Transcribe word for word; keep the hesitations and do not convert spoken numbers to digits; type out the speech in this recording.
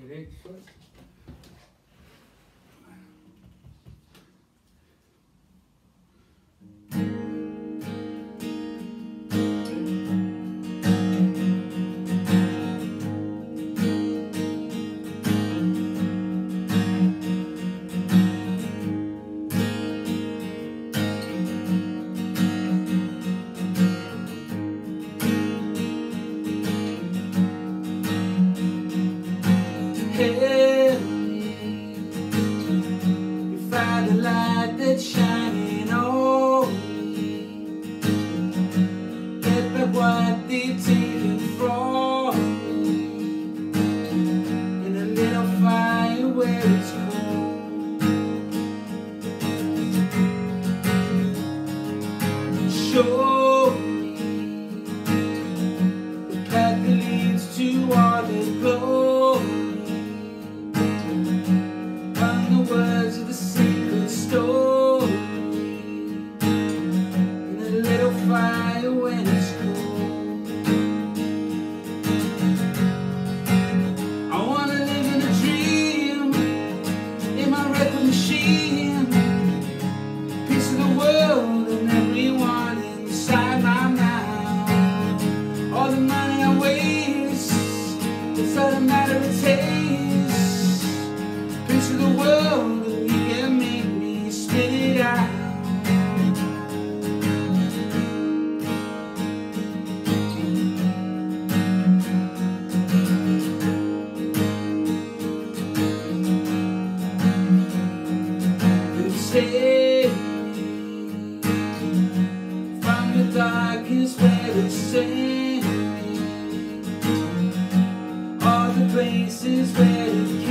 Ready? Short. Help me, you find the light that's shining on me. Get back what they've taken from me, and a little fire where it's cold. Show me the path that leads to all that goes. Words of the secret story, and a little fire when it's cold. I wanna live in a dream, in my record machine, piece of the world and everyone inside my mouth. All the money I waste, it's all a matter of taste. Piece of the world, and you can make me spit it out. And save me from the darkest where it's sent me, all the places where it